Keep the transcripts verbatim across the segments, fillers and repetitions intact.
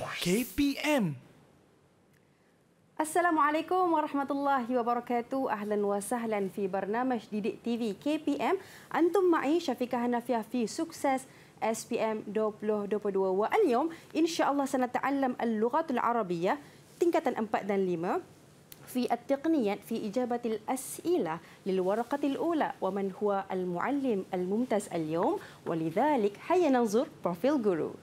K P M. Assalamualaikum warahmatullahi wabarakatuh. Ahlan wa sahlan fi barnamaj Didik T V K P M. Antum ma'i Syafiqah Hanafiah fi sukses S P M dua ribu dua puluh dua. Wa al-yawm insyaallah sanata'allam al-lughatul arabiyyah tingkatan empat dan lima في التقنيات في إجابة الأسئلة للورقة الأولى ومن هو المعلم الممتاز اليوم ولذلك هيا ننظر بروفيل جورو.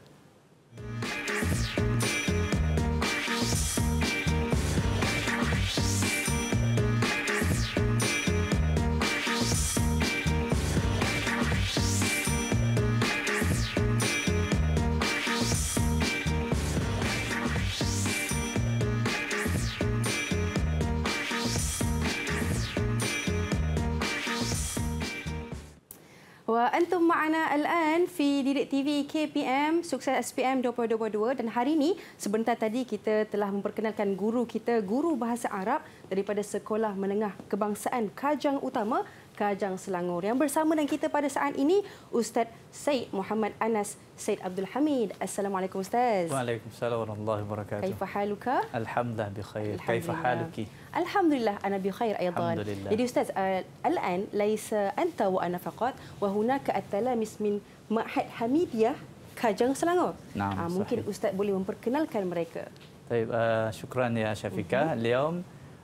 Antum ma'ana al-an fi Didik T V K P M Sukses S P M dua ribu dua puluh dua dan hari ini sebentar tadi kita telah memperkenalkan guru kita, guru bahasa Arab daripada Sekolah Menengah Kebangsaan Kajang Utama, Kajang Selangor. Yang bersama dengan kita pada saat ini Ustaz Said Muhammad Anas Said Abdul Hamid. Assalamualaikum Ustaz. Waalaikumsalam warahmatullahi wabarakatuh. Kaifa haluka? Alhamdulillah bikhair. Kaifa haluki? Alhamdulillah ana bikhair أيضا. Jadi Ustaz, الآن ليس أنت وأنا فقط وهناك التلاميذ من معهد حميدية Kajang Selangor. نعم. Mungkin Ustaz boleh memperkenalkan mereka. طيب شكرا يا شفيقة. اليوم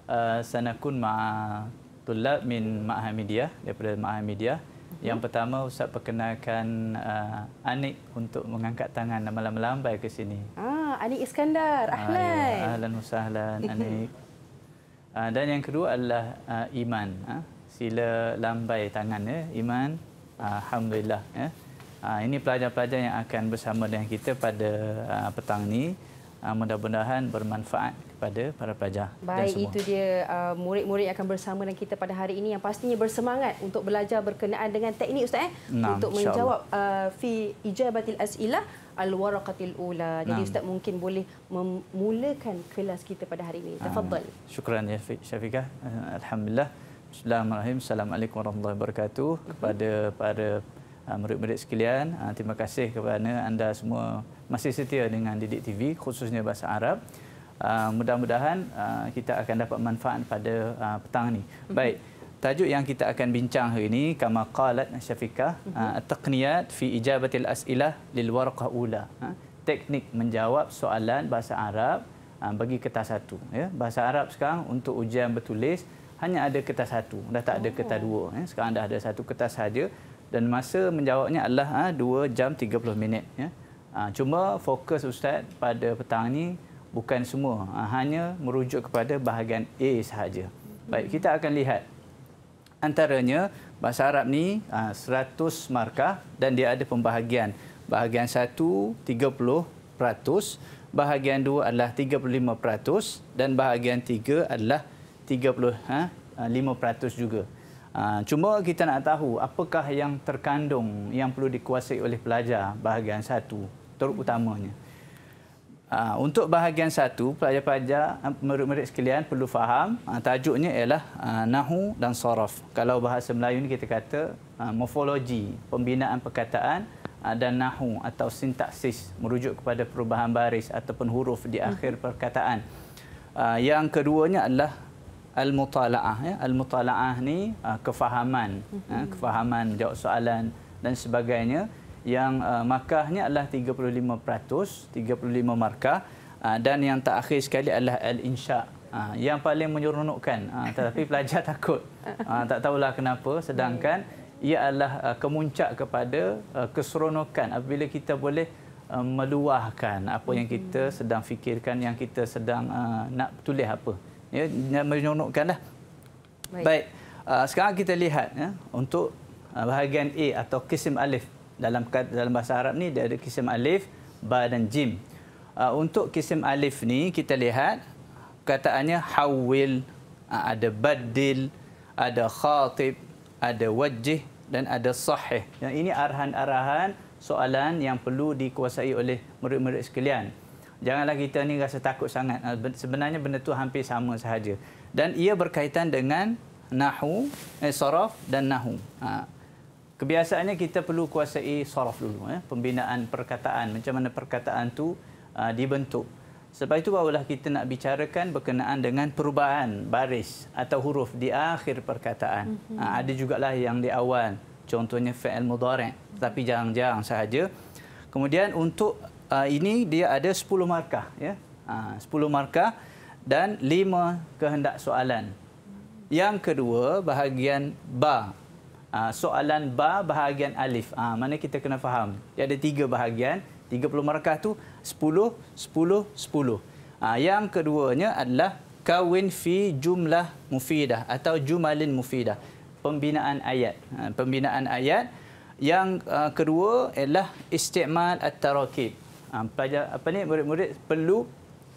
سنكون مع طلاب من معهد حميدية daripada معهد حميدية. Yang pertama Ustaz perkenalkan uh, Anik untuk mengangkat tangan melambai ke sini. Ah, Anik Iskandar. Ahlan. Uh, ahlan wa sahlan Anik. Uh, dan yang kedua adalah uh, Iman. Uh, sila lambai tangan ya, Iman. Uh, Alhamdulillah. Ya. Uh, ini pelajar-pelajar yang akan bersama dengan kita pada uh, petang ini. Uh, mudah-mudahan bermanfaat kepada para pelajar. Baik, itu dia murid-murid uh, yang akan bersama dengan kita pada hari ini yang pastinya bersemangat untuk belajar berkenaan dengan teknik Ustaz eh? Nah, untuk menjawab uh, fi ijabatil as'ilah al-waraqatil ula. Jadi nah. Ustaz mungkin boleh memulakan kelas kita pada hari ini. Tafadhal. Uh, syukran ya Syafiqah. Uh, Alhamdulillah. Bismillahirrahmanirrahim. Assalamualaikum warahmatullahi wabarakatuh. Uh-huh. Kepada para uh, murid-murid sekalian, uh, terima kasih kepada anda semua masih setia dengan Didik T V khususnya bahasa Arab. Uh, mudah-mudahan uh, kita akan dapat manfaat pada uh, petang ini. Uh-huh. Baik. Tajuk yang kita akan bincang hari ini kama qalat Syafiqah, uh, at-taqniyat fi ijabatil as'ilah lil waraqah ula. Uh, teknik menjawab soalan bahasa Arab uh, bagi kertas satu ya. Bahasa Arab sekarang untuk ujian bertulis hanya ada kertas satu, dah tak ada kertas dua ya. Sekarang dah ada satu kertas saja dan masa menjawabnya adalah uh, dua jam tiga puluh minit ya. Uh, cuma fokus Ustaz pada petang ini bukan semua, uh, hanya merujuk kepada bahagian A sahaja. Baik, kita akan lihat antaranya bahasa Arab ni seratus markah dan dia ada pembahagian. Bahagian satu tiga puluh peratus, bahagian dua adalah tiga puluh lima peratus dan bahagian tiga adalah tiga puluh lima peratus juga. Cuma kita nak tahu apakah yang terkandung yang perlu dikuasai oleh pelajar bahagian satu terutamanya. Uh, untuk bahagian satu, pelajar-pelajar, murid-murid sekalian perlu faham uh, tajuknya ialah uh, Nahu dan Saraf. Kalau bahasa Melayu ni kita kata uh, morfologi, pembinaan perkataan uh, dan Nahu atau sintaksis merujuk kepada perubahan baris ataupun huruf di akhir perkataan. Uh, yang keduanya adalah Al-Mutala'ah. Ya. Al-Mutala'ah ni uh, kefahaman, uh, kefahaman menjawab soalan dan sebagainya. Yang uh, markahnya adalah tiga puluh lima peratus, tiga puluh lima markah uh, dan yang terakhir sekali adalah al-insya uh, yang paling menyeronokkan uh, tetapi pelajar takut uh, tak tahulah kenapa sedangkan ia adalah uh, kemuncak kepada uh, keseronokan apabila kita boleh uh, meluahkan apa yang kita sedang fikirkan, yang kita sedang uh, nak tulis apa ya, menyeronokkanlah. Baik, Baik. Uh, sekarang kita lihat ya, untuk uh, bahagian A atau kisim alif. Dalam dalam bahasa Arab ni dia ada kisim alif, ba dan jim. Uh, untuk kisim alif ni kita lihat kataannya hawil, uh, ada badil, ada khatib, ada wajih dan ada sahih. Yang ini arahan-arahan soalan yang perlu dikuasai oleh murid-murid sekalian. Janganlah kita ni rasa takut sangat. Uh, sebenarnya benda tu hampir sama sahaja. Dan ia berkaitan dengan nahu, eh, saraf dan nahu. Uh, Kebiasaannya kita perlu kuasai saraf dulu, ya? Pembinaan perkataan, macam mana perkataan tu uh, dibentuk. Sebab itu barulah kita nak bicarakan berkenaan dengan perubahan baris atau huruf di akhir perkataan. Mm-hmm. Uh, ada jugalah yang di awal, contohnya fi'il mudhari', tapi jarang-jarang sahaja. Kemudian untuk uh, ini dia ada sepuluh markah, ya. Uh, sepuluh markah dan lima kehendak soalan. Yang kedua, bahagian ba. Uh, soalan ba bahagian alif. Uh, mana kita kena faham. Dia ada tiga bahagian. tiga puluh markah tu sepuluh, sepuluh, sepuluh. Ha, yang keduanya adalah kawin fi jumlah mufidah atau jumalin mufidah. Pembinaan ayat. Ha, pembinaan ayat. Yang uh, kedua adalah istimal at-tarakib. Ha, pelajar apa ni murid-murid perlu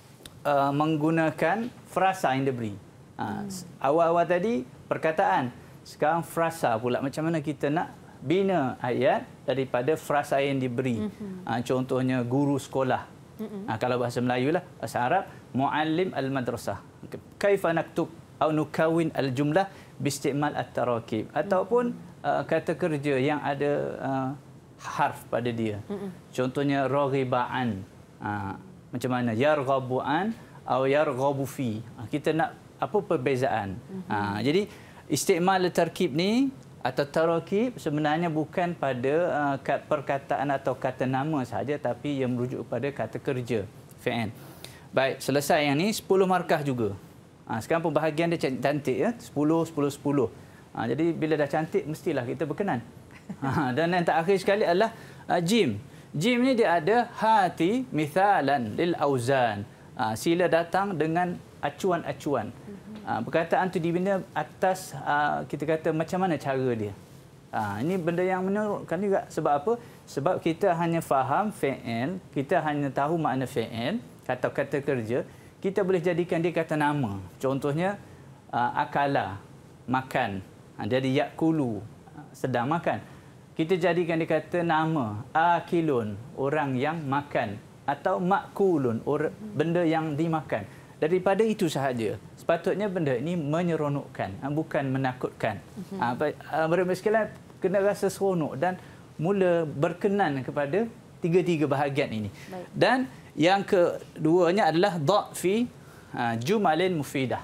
uh, menggunakan frasa yang diberi. Ha, hmm. Awal-awal tadi perkataan. Sekarang frasa pula, macam mana kita nak bina ayat daripada frasa yang diberi. Mm-hmm. Ha, contohnya guru sekolah. Mm-hmm. Ha, kalau bahasa Melayu lah, bahasa Arab muallim al-madrasah. Kaifa naktub atau nukawin al-jumlah biistimal at-tarakib. Ataupun uh, kata kerja yang ada uh, harf pada dia. Mm-hmm. Contohnya raghibaan. Ha, macam mana? Yarghabuan atau yarghabu fi. Ha, kita nak apa perbezaan. Mm-hmm. Ha, jadi istimal at-tarkib ni atau tarakib sebenarnya bukan pada uh, perkataan atau kata nama sahaja, tapi yang merujuk kepada kata kerja, fi'il. Baik, selesai yang ni, sepuluh markah juga. Ha, sekarang pembahagian dia cantik, ya, sepuluh, sepuluh, sepuluh. Ha, jadi bila dah cantik mestilah kita berkenan. Ha, dan yang terakhir sekali adalah uh, jim. Jim ni dia ada hati mithalan lil auzan. Ha, sila datang dengan acuan-acuan. Ha, perkataan itu dibina atas uh, kita kata macam mana cara dia. Ha, ini benda yang menurutkan juga. Sebab apa? Sebab kita hanya faham fi'il, kita hanya tahu makna fi'il atau kata kerja, kita boleh jadikan dia kata nama. Contohnya uh, akala, makan. Ha, jadi yakulu, sedang makan. Kita jadikan dia kata nama, akilun, orang yang makan, atau makulun, orang, benda yang dimakan. Daripada itu sahaja. Sepatutnya benda ini menyeronokkan, bukan menakutkan. Mm-hmm. Mereka sekalian kena rasa seronok dan mula berkenan kepada tiga-tiga bahagian ini. Baik. Dan yang keduanya adalah dha' fi jumalin mufidah.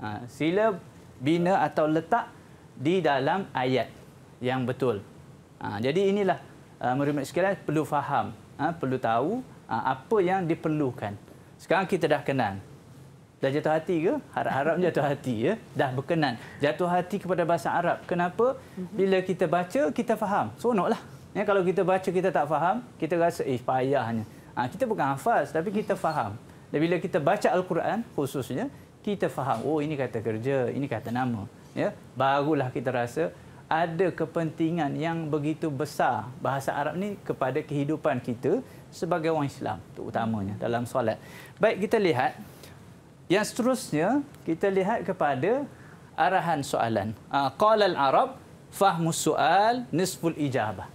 Sila bina atau letak di dalam ayat yang betul. Jadi inilah mereka sekalian perlu faham, perlu tahu apa yang diperlukan. Sekarang kita dah kenal. Dah jatuh hati ke? Harap-harap jatuh hati, ya. Dah berkenan. Jatuh hati kepada bahasa Arab. Kenapa? Bila kita baca, kita faham. Seronoklah. Ya, kalau kita baca, kita tak faham, kita rasa, eh, payahnya. Ha, kita bukan hafaz, tapi kita faham. Dan bila kita baca Al-Quran, khususnya, kita faham. Oh, ini kata kerja, ini kata nama. Ya, barulah kita rasa ada kepentingan yang begitu besar bahasa Arab ni kepada kehidupan kita sebagai orang Islam, terutamanya dalam solat. Baik, kita lihat. Yang seterusnya, kita lihat kepada arahan soalan. Qala al-Arab, fahmus soal nisful ijabah.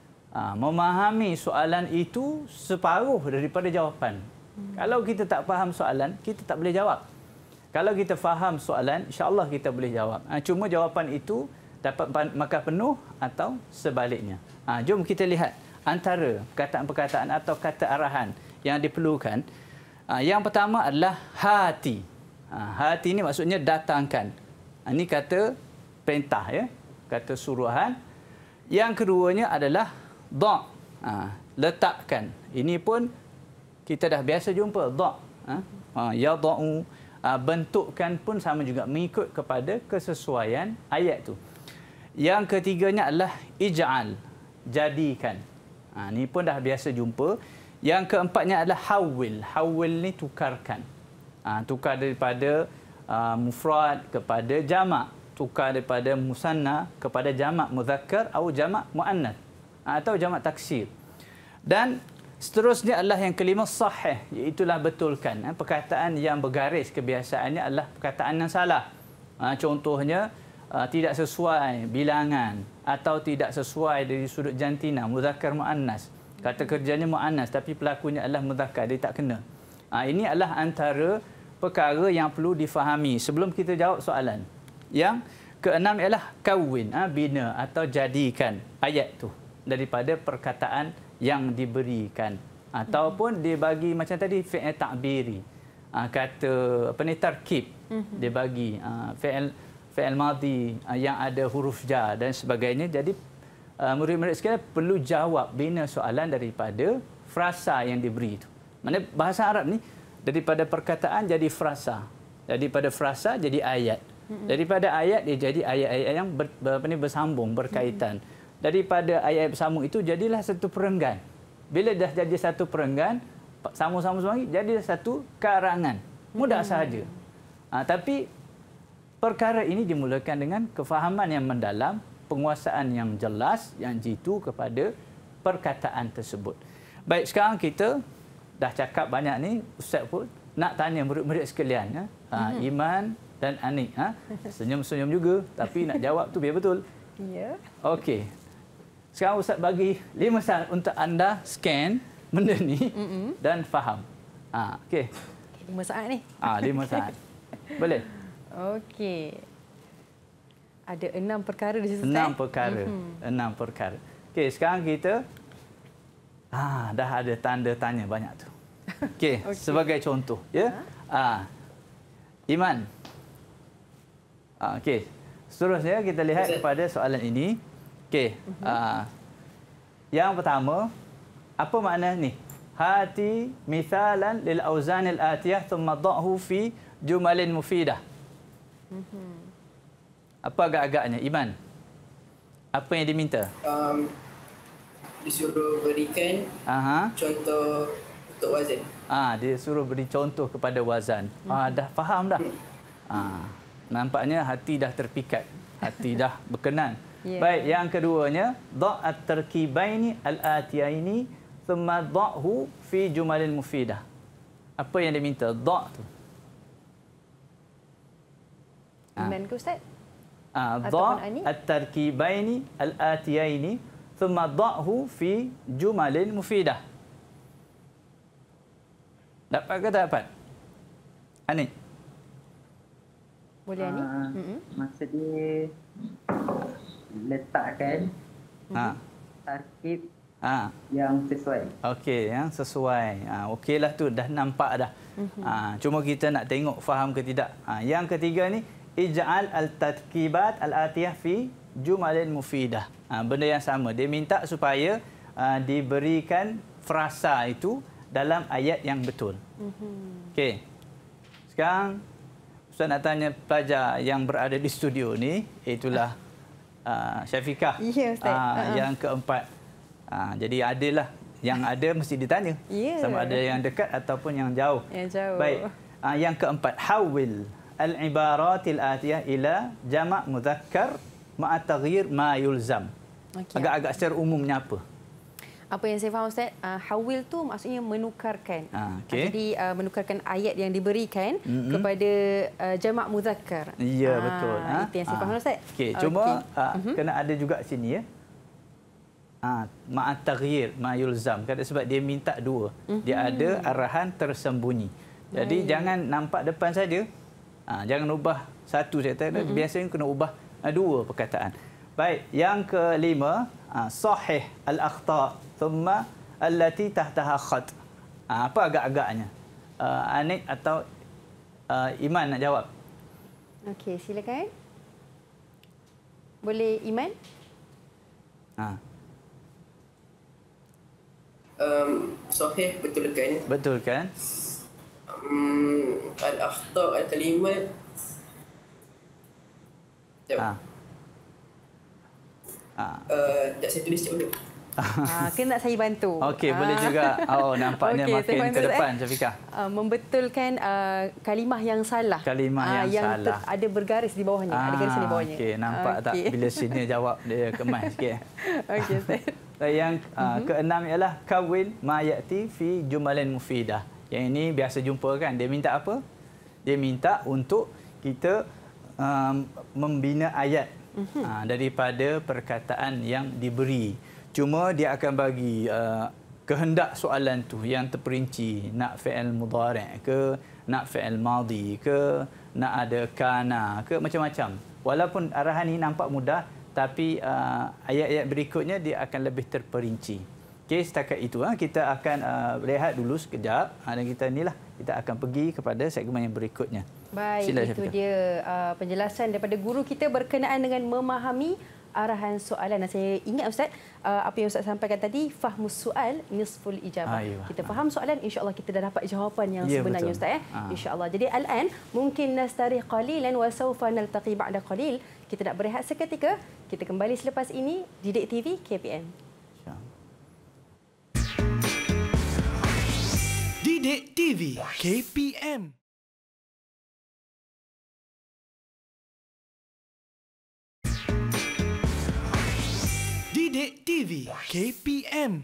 Memahami soalan itu separuh daripada jawapan. Hmm. Kalau kita tak faham soalan, kita tak boleh jawab. Kalau kita faham soalan, insya-Allah kita boleh jawab. Cuma jawapan itu dapat makan penuh atau sebaliknya. Jom kita lihat antara perkataan-perkataan atau kata arahan yang diperlukan. Yang pertama adalah hati. Hati ini maksudnya datangkan. Ini kata perintah, ya, kata suruhan. Yang keduanya adalah dha', letakkan. Ini pun kita dah biasa jumpa dha'. Ya dha'u, bentukkan pun sama juga, mengikut kepada kesesuaian ayat tu. Yang ketiganya adalah ij'al, jadikan. Ini pun dah biasa jumpa. Yang keempatnya adalah hawil. Hawil ni tukarkan. Ha, tukar daripada uh, mufrad kepada jamak. Tukar daripada musanna kepada jamak muzakkar atau jamak muannath. Ha, atau jamak taksir. Dan seterusnya adalah yang kelima sahih. Iaitulah betulkan. Ha, perkataan yang bergaris kebiasaannya adalah perkataan yang salah. Ha, contohnya uh, tidak sesuai bilangan atau tidak sesuai dari sudut jantina, muzakkar muannas. Kata kerjanya muannas tapi pelakunya adalah muzakkar, dia tak kena. Ha, ini adalah antara perkara yang perlu difahami sebelum kita jawab soalan. Yang keenam ialah kawin, ha, bina atau jadikan ayat tu daripada perkataan yang diberikan. Ataupun dia bagi macam tadi fi'il ta'biri. Uh, kata apa ni tarkib. Mm-hmm. Dia bagi uh, fi'il fi'il madhi uh, yang ada huruf jar dan sebagainya. Jadi uh, murid-murid sekalian perlu jawab bina soalan daripada frasa yang diberi itu. Maksudnya bahasa Arab ni daripada perkataan jadi frasa. Daripada frasa jadi ayat. Mm-hmm. Daripada ayat dia jadi ayat-ayat yang ber, apa ni bersambung, berkaitan. Mm-hmm. Daripada ayat bersambung itu jadilah satu perenggan. Bila dah jadi satu perenggan, sama-sama semua jadilah satu karangan. Mudah hmm. sahaja. Ha, tapi perkara ini dimulakan dengan kefahaman yang mendalam, penguasaan yang jelas, yang jitu kepada perkataan tersebut. Baik, sekarang kita dah cakap banyak ni, Ustaz pun nak tanya murid-murid sekalian. Ya? Ha, hmm. Iman dan Anik. Ha? Senyum-senyum juga, tapi nak jawab tu biar betul. Ya. Okey. Sekarang Ustaz bagi lima saat untuk anda scan benda ni mm-hmm. dan faham. Ha, okey. Lima saat ni. Ah, ha, lima saat. Boleh? Okey. Ada enam perkara di situ. Enam perkara. Mm-hmm. Enam perkara. Okey, sekarang kita ah ha, dah ada tanda tanya banyak tu. Okey, okay. Sebagai contoh, ya. Ah, ha? ha, Iman. Ah, ha, okey. Seterusnya kita lihat kepada soalan ini. Okey. Uh-huh. Uh, yang pertama, apa makna ni? Hati mithalan lil auzan al atiyah thumma dha'hu fi jumalin mufidah. Uh-huh. Apa agak-agaknya, Iman? Apa yang diminta? Um, disuruh berikan uh-huh. contoh untuk wazan. Ah, dia suruh beri contoh kepada wazan. Uh-huh. Ah, dah faham dah. Uh-huh. Ah, nampaknya hati dah terpikat. Hati dah berkenan. Yeah. Baik, yang keduanya, dha' at-tarkibaini al-atiyaini thumma dha'hu fi jumalin mufidah. Apa yang diminta? Dha' tu. Iman ke Ustaz? Ah, dha' at-tarkibaini al-atiyaini thumma dha'hu fi jumalin mufidah. Dapat ke tak dapat? Anik? Boleh Anik? Uh, mm-hmm. Maksudnya letakkan ha. tarkib ha. yang sesuai. Okey, yang sesuai. Ha, okeylah tu dah nampak dah. Mm-hmm. Ha, cuma kita nak tengok faham ke tidak. Ha, yang ketiga ni ij'al al-tarkibat al-atiyah fi jumalin mufidah. Ha, benda yang sama. Dia minta supaya uh, diberikan frasa itu dalam ayat yang betul. Mm-hmm. Okey. Sekarang Ustaz nak tanya pelajar yang berada di studio ni, itulah Uh, Syafiqah. Ya, Ustaz. Uh, uh-huh. Yang keempat. Uh, jadi adalah yang ada mesti ditanya. Yeah. Sama ada yang dekat ataupun yang jauh. Yang jauh. Baik. Uh, yang keempat, hawil al-ibaratil atiyah ila jama' mudzakkar ma'a taghyir ma yulzam. Okay. Agak-agak secara umumnya apa? Apa yang saya faham Ustaz, uh, hawil tu maksudnya menukarkan. Ah, okay. Jadi uh, menukarkan ayat yang diberikan mm-hmm. kepada uh, jamak muzakkar. Ya, ah, betul. Itu yang saya ah. faham Ustaz. Okey, cuma okay. uh, mm-hmm. kena ada juga sini ya. Ah, ma'a taghyir ma yulzam. Kerana sebab dia minta dua. Mm-hmm. Dia ada arahan tersembunyi. Jadi Baik. jangan nampak depan saja. Ah, jangan ubah satu saya kata. Mm-hmm. Biasanya kena ubah uh, dua perkataan. Baik, yang kelima, uh, sahih al-akhta' thumma allati tahtaha khat. Uh, apa agak-agaknya? Uh, Anik atau uh, Iman nak jawab? Okey, silakan. Boleh Iman? Ha. Um, sahih betul kan? Betul kan? Um, al-akhta' al-kalimat. Ha. Uh, tak saya tulis sekejap dulu. Ah, kena nak saya bantu. Okey, ah. boleh juga. Oh, nampaknya okay, makin ke depan, Syafiqah. Uh, membetulkan uh, kalimah yang salah. Kalimah yang, uh, yang salah. Yang ada bergaris di bawahnya. Ah, ada garis di bawahnya. Okey, nampak okay. tak bila sini jawab dia kemas sikit. Okey, Ustaz. Yang uh, uh-huh. keenam ialah kawin ma ya'ti fi jumalin mufidah. Yang ini biasa jumpa kan. Dia minta apa? Dia minta untuk kita um, membina ayat uh-huh. uh, daripada perkataan yang diberi. Cuma dia akan bagi uh, kehendak soalan tu yang terperinci, nak fi'il mudhari' ke, nak fi'il madhi ke, nak ada kana ke, macam-macam. Walaupun arahan ini nampak mudah, tapi uh, ayat-ayat berikutnya dia akan lebih terperinci. Okey, setakat itu ha, kita akan uh, berehat dulu sekejap ha, dan kita inilah kita akan pergi kepada segmen yang berikutnya. Baik, Sila, itu Syafiqah. dia uh, penjelasan daripada guru kita berkenaan dengan memahami arahan soalan. Dan saya ingat Ustaz, uh, apa yang Ustaz sampaikan tadi, fahmus soal nisful ijabah. Ayuh. Kita faham soalan, insya-Allah kita dah dapat jawapan yang Ya, sebenarnya betul. Ustaz ya. Ha. Insya-Allah. Jadi al-an mungkin nastarih qalilan wa sawfa naltaqi ba'da qalil. Kita nak berehat seketika. Kita kembali selepas ini Didik T V K P M. Didik T V K P M. Didik T V K P M.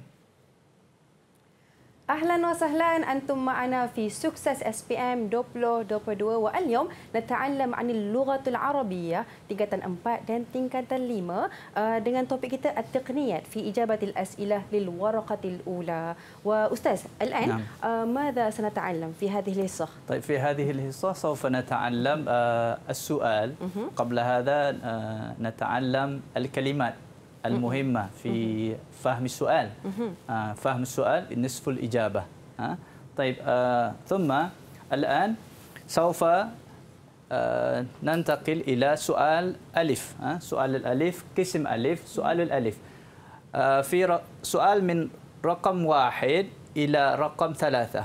أهلا وسهلا أنتم معنا في سكسس اس بي ام dua ribu dua puluh dua واليوم نتعلم عن اللغة العربية tingkatan empat dan tingkatan lima dengan topik kita التقنيات في إجابة الأسئلة للورقة الأولى. وأستاذ الآن نعم. ماذا سنتعلم في هذه الحصة؟ طيب في هذه الحصة سوف نتعلم السؤال. قبل هذا نتعلم الكلمات المهمة في فهم السؤال. فهم السؤال نصف الإجابة. طيب ثم الآن سوف ننتقل إلى سؤال ألف. سؤال الألف، قسم ألف، سؤال الألف. في سؤال من رقم واحد إلى رقم ثلاثة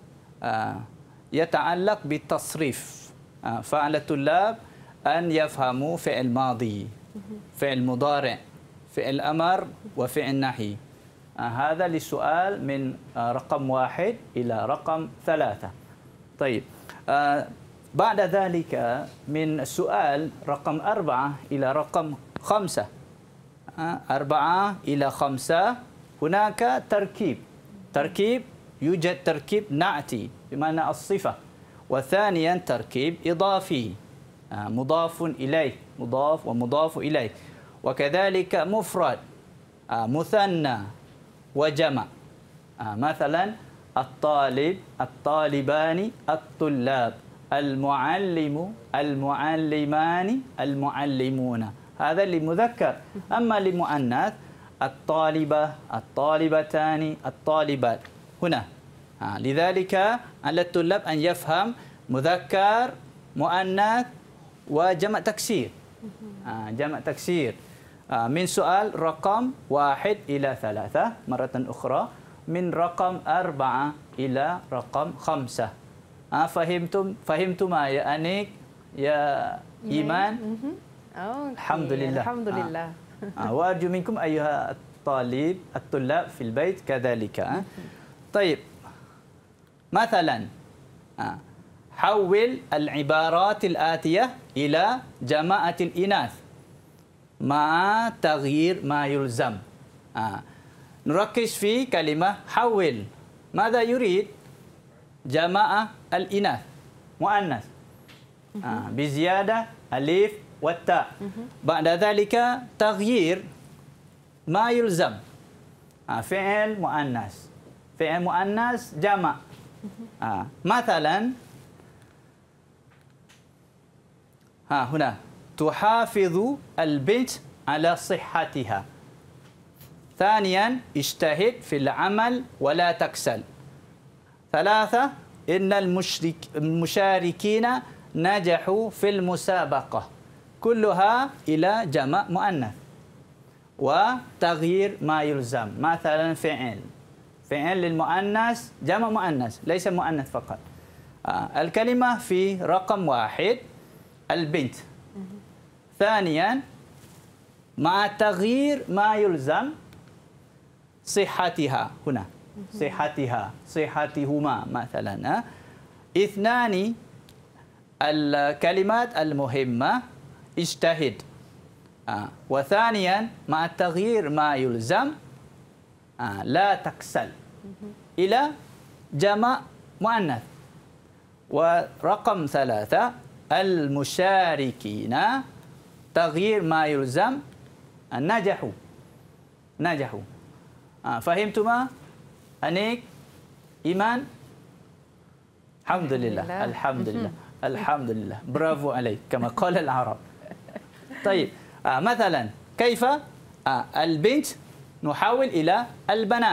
يتعلق بالتصريف. فعلى الطلاب أن يفهموا فعل ماضي، فعل مضارع، فعل أمر وفعل نهي. آه هذا للسؤال من آه رقم واحد إلى رقم ثلاثة. طيب آه بعد ذلك من السؤال رقم أربعة إلى رقم خمسة. آه أربعة إلى خمسة هناك تركيب. تركيب يوجد تركيب نعتي بمعنى الصفة، وثانيا تركيب إضافي آه مضاف إليه، مضاف ومضاف إليه، وكذلك مفرد مثنى وجمع. مثلا الطالب، الطالبان، الطلاب، المعلم، المعلمان، المعلمون. هذا لمذكر. أما لمؤنث الطالبة، الطالبتان، الطالبات. هنا لذلك على الطلاب أن يفهم مذكر، مؤنث، وجمع تكسير. جمع تكسير من سؤال رقم واحد إلى ثلاثة مرة أخرى، من رقم أربعة إلى رقم خمسة. فهمتم فهمتم يا أنيك يا إيمان؟ الحمد لله. الحمد لله. وأرجو منكم أيها الطالب الطلاب في البيت كذلك. طيب مثلا حول العبارات الآتية إلى جماعة الإناث مع تغيير ما يلزم. آه. نركز في كلمة حول. ماذا يريد؟ جماعة الإناث مؤنث آه. بزيادة ألف والتاء. بعد ذلك تغيير ما يلزم. آه. فعل مؤنث، فعل مؤنث جمع. آه. مثلا ها هنا تحافظ البنت على صحتها. ثانيا اجتهد في العمل ولا تكسل. ثلاثة إن المشرك المشاركين نجحوا في المسابقة. كلها إلى جمع مؤنث. وتغيير ما يلزم، مثلا فعل فعل للمؤنث جمع مؤنث ليس مؤنث فقط. آه. الكلمة في رقم واحد البنت. ثانيا مع تغيير ما يلزم صحتها. هنا صحتها، صحتهما مثلا. اثنان الكلمات المهمة اجتهد. وثانيا مع تغيير ما يلزم لا تكسل إلى جمع مؤنث. ورقم ثلاثة المشاركين تغيير ما يلزم نجحوا. نجحوا. فهمتما أنيك إيمان؟ الحمد لله. الحمد لله. الحمد لله. برافو عليك كما قال العرب. طيب مثلا كيف البنت نحول إلى البنات.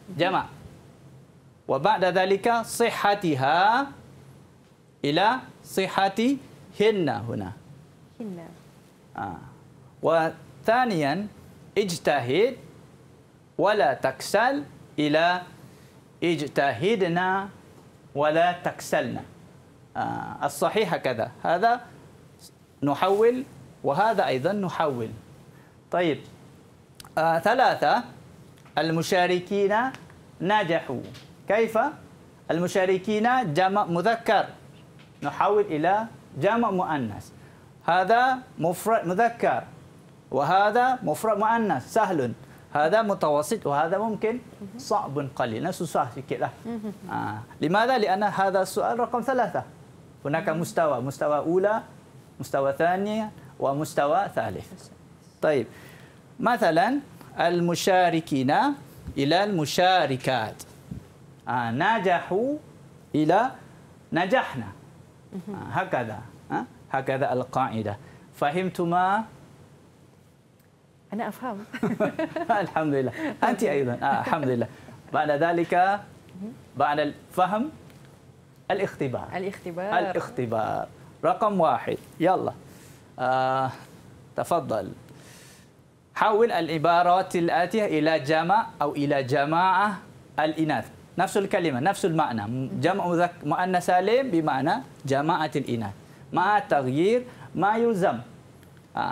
جمع. وبعد ذلك صحتها إلى صحتهن هنا. هن. آه. وثانيا اجتهد ولا تكسل إلى اجتهدنا ولا تكسلنا. آه. الصحيح هكذا، هذا نحول وهذا أيضا نحول. طيب آه. ثلاثة المشاركين نجحوا. كيف؟ المشاركين جمع مذكر نحول إلى جمع مؤنث. هذا مفرد مذكر وهذا مفرد مؤنث سهل. هذا متوسط وهذا ممكن صعب قليل. susah sikit lah. آه. لماذا؟ لأن هذا السؤال رقم ثلاثة. هناك مستوى، مستوى أولى، مستوى ثانية، ومستوى ثالث. طيب مثلا المشاركين إلى المشاركات. آه. نجحوا إلى نجحنا. آه. هكذا. آه. هكذا القاعدة. فهمتما؟ أنا أفهم. الحمد لله. أنت أيضا. آه. الحمد لله. بعد ذلك بعد الفهم الاختبار. الاختبار. الاختبار. رقم واحد. يلا. آه. تفضل. حول العبارات الآتية إلى جمع أو إلى جماعة الإناث. نفس الكلمة، نفس المعنى. جمع مؤنث سالم بمعنى جماعة الإناث مع تغيير ما يلزم. آه.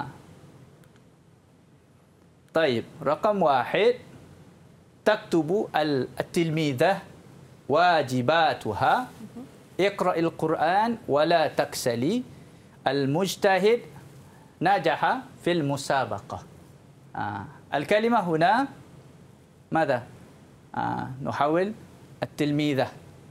طيب رقم واحد تكتب التلميذة واجباتها. اقرأ القرآن ولا تكسلي. المجتهد نجح في المسابقة. آه. الكلمة هنا ماذا؟ آه. نحول التلميذة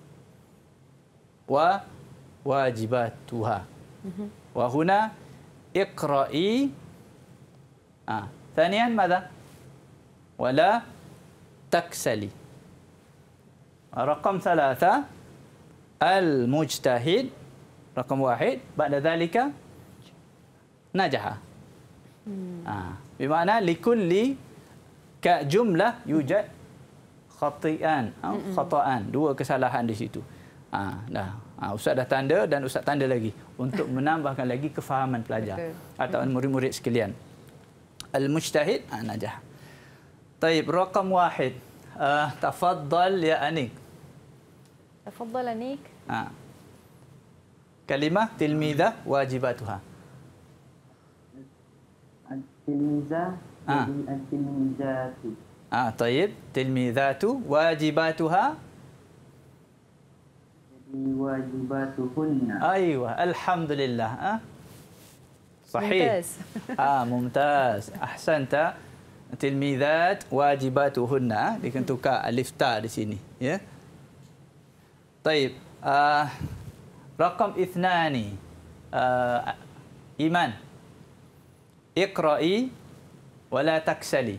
وواجباتها. وهنا اقرأي. آه. ثانيا ماذا؟ ولا تكسلي. رقم ثلاثة المجتهد. رقم واحد بعد ذلك نجح. آه. بمعنى لكل كجملة يوجد خطئان أو خطأان. Dua kesalahan di situ. Ah, dah. Ah, Ustaz dah tanda dan Ustaz tanda lagi untuk menambahkan lagi kefahaman pelajar. Betul. Atau murid-murid sekalian. Al-mujtahid ah, najah. طيب رقم واحد. آه. تفضل يا أنيك. تفضل أنيك. آه. كلمة تلميذة واجباتها. التلميذة آه. التلميذات. آه طيب تلميذات واجباتها. واجباتهن. أيوة الحمد لله. آه. صحيح. ممتاز. آه ممتاز. أحسنت. تلميذات واجباتهن. Dia tukar alif ta di sini. Ya. طيب. آه. رقم اثنان. آه. إيمان. اقرأي ولا تكسلي.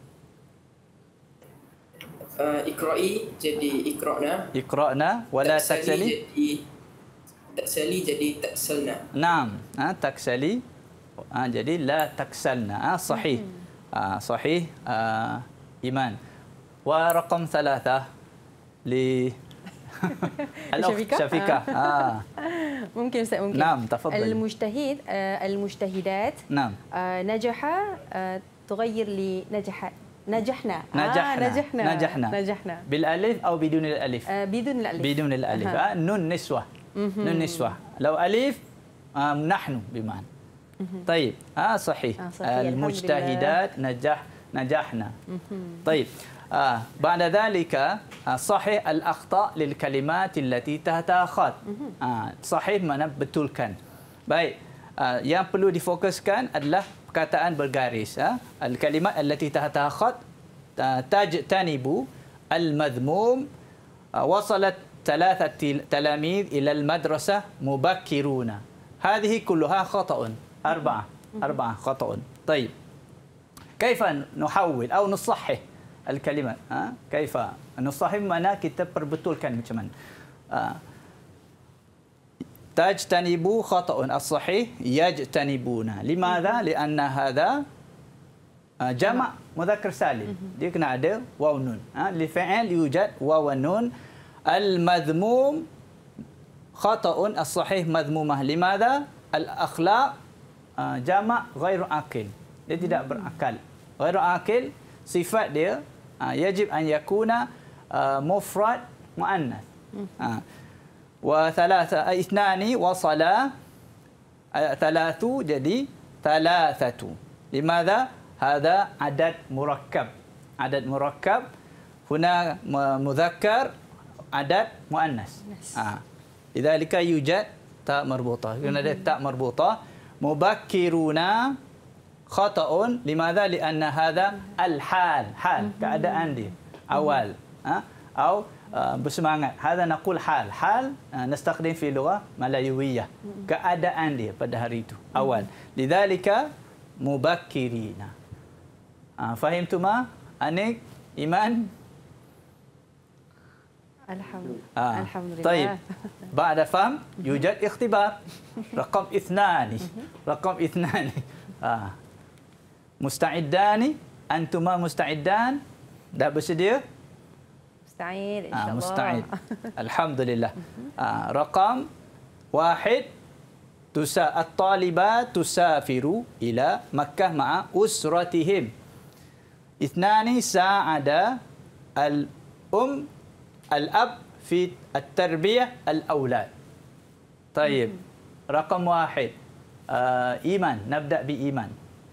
Uh, ikra'i jadi ikra'na. Ikra'na wala taksali. Jadi taksali jadi taksalna. Naam, ha, taksali. Ha, jadi la taksalna. Ha, sahih. Ha, sahih. Ha, Iman. Wa raqam thalatha li Syafiqah. Syafiqah. Ha. ممكن أستاذ ممكن. نعم تفضل. المجتهد المجتهدات. نعم. نجح تغير لنجح. نجحنا. نجحنا. آه نجحنا. نجحنا. نجحنا. بالالف او بدون الالف؟ آه بدون الالف. بدون الالف. آه. نون نسوه. نون نسوه. لو الف آه نحن بمعنى. طيب آه صحيح. آه صحيح. المجتهدات نجح نجحنا. طيب آه بعد ذلك آه صحيح الاخطاء للكلمات التي تحتها خط. آه صحيح mana betulkan. Baik. آه yang perlu difokuskan adalah perkataan bergaris. Ha? Al-kalimat allati tahtaha khat tajtanibu al-madhmum wasalat ثلاثة تلاميذ إلى المدرسة مبكرون. هذه كلها خطأ. أربعة أربعة خطأ. طيب كيف نحول أو نصحح الكلمات؟ ها؟ كيف نصحح mana kita perbetulkan macam mana? تجتنبوا خطأ الصحيح يجتنبون. لماذا؟ لأن هذا uh, jamak mudzakkar salim. Dia kena ada waw nun. Ha, li fi'il yujad waw nun. Al-madhmum khata'un, as-sahih madhmumah. Limadha? Al-akhlaq uh, jamak ghairu aqil. Dia tidak berakal. Ghairu aqil sifat dia uh, yajib an yakuna uh, mufrad muannas. Uh, wa thalatha ithnani wa salah thalathu jadi thalathatu. Limadha? Hadha adad murakkab. Adad murakkab huna mudzakkar adad muannas. Ah. Lidzalika yujad ta marbutah. Kena ada ta marbutah. Mubakkiruna khata'un. Limadha? Lianna hadha al-hal. Hal keadaan dia awal. Ha? Atau uh, bersemangat. Hadha naqul hal. Hal uh, nastaqdim fi lughah malayuwiyah. Keadaan dia pada hari itu awal. Lidzalika mubakkirina. Ah, fahimtuma? Anik, Iman? Alhamdulillah. آه. Alhamdulillah. طيب بعد فهم يوجد اختبار رقم اثنان رقم اثنان آه. مستعدان أنتما مستعدان dah bersedia Musta'id آه. insyaAllah. مستعد الحمد لله آه. رقم واحد تسا الطالبات تسافر إلى مكة مع أسرتهم اثنان ساعد الأم الأب في التربية الأولاد. طيب رقم واحد آه إيمان. نبدأ بإيمان.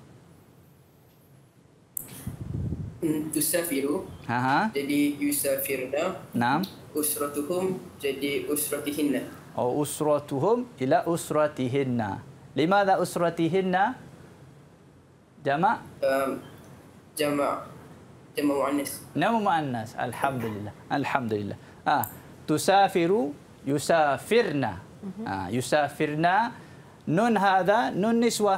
Tusafiru ها jadi yusafirna. نعم. Usratuhum jadi usratihinna. أو أسرتهم إلى أسرتهن. لماذا أسرتهن؟ جمع Um, Jamak jamak muannas. نعم مؤنث. الحمد لله الحمد لله. آه تسافر يسافرن. آه يسافرن. نون هذا نون نسوة.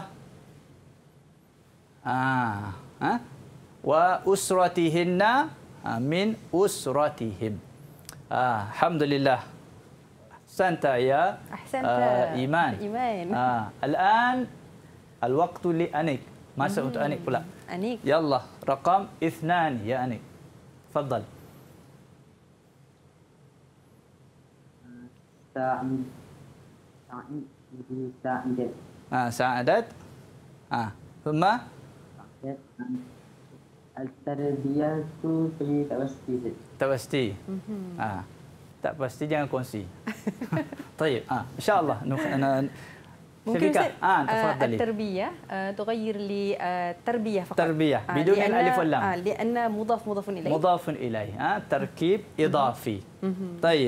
آه آه وأسرتهن من أسرتهم. آه الحمد لله. أحسنت يا أحسنت آه إيمان. إيمان. آه الآن الوقت لأنيك. masa untuk Anik pula. Anik. يلا رقم اثنان يا أنيك. تفضل. سعيد سعيد jadi سعيدة. آه سعادت. آه ثم التربية في توسيط. tak pasti. آه tak pasti jangan kongsi. طيب آه إن شاء الله نخ... أنا ممكن شفيقة أستاذ آه آه تفضلي. التربية آه تغير لي آه تربية فقط. تربية بدون لأن- الألف واللام. آه لأن مضاف مضاف إليه. مضاف إليه. آه تركيب إضافي. طيب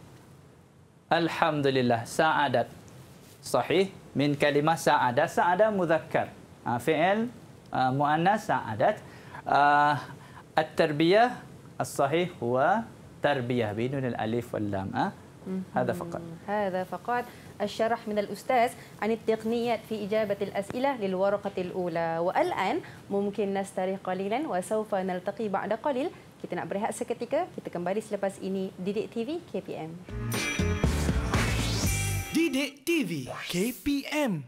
الحمد لله. سعادت صحيح من كلمة سعادة. سعادة مذكر. آه فعل آه مؤنث سعادت. آه التربية الصحيح هو تربية بدون الألف واللام. آه هذا فقط. هذا فقط الشرح من الأستاذ عن التقنيات في إجابة الأسئلة للورقة الأولى. والآن ممكن نستريح قليلا وسوف نلتقي بعد قليل. Kita nak berehat seketika. Kita kembali selepas ini. Didik T V K P M. Didik T V K P M.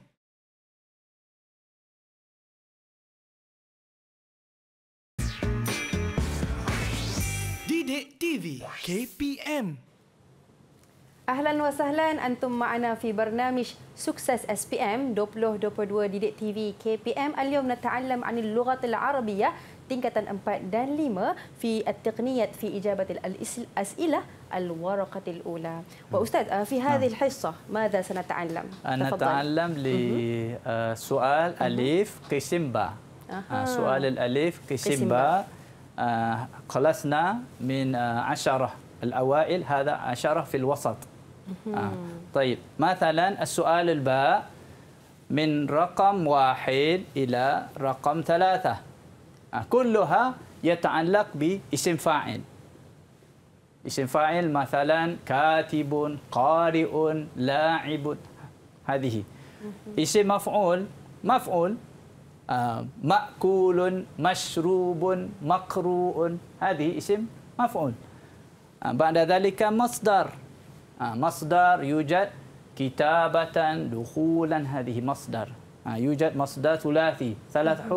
Didik T V K P M. أهلا وسهلا أنتم معنا في برنامج سكسس اس بي ام dua ribu dua puluh dua Didik T V K P M. اليوم نتعلم عن اللغة العربية tingkatan empat dan lima في التقنيات في إجابة الأسئلة الورقة الأولى. وأستاذ في هذه الحصة ماذا سنتعلم؟ نتعلم لسؤال ألف قسم باء. سؤال الألف قسم باء خلصنا من عشرة الأوائل. هذا عشرة في الوسط. آه. طيب مثلا السؤال الباء من رقم واحد إلى رقم ثلاثة. آه. كلها يتعلق باسم فاعل. اسم فاعل مثلا كاتب قارئ لاعب. هذه اسم مفعول مفعول آه. مأكول مشروب مقروء. هذه اسم مفعول. آه. بعد ذلك مصدر. آه. مصدر يوجد كتابة دخولا. هذه مصدر. آه. يوجد مصدر ثلاثي ثلاث حروف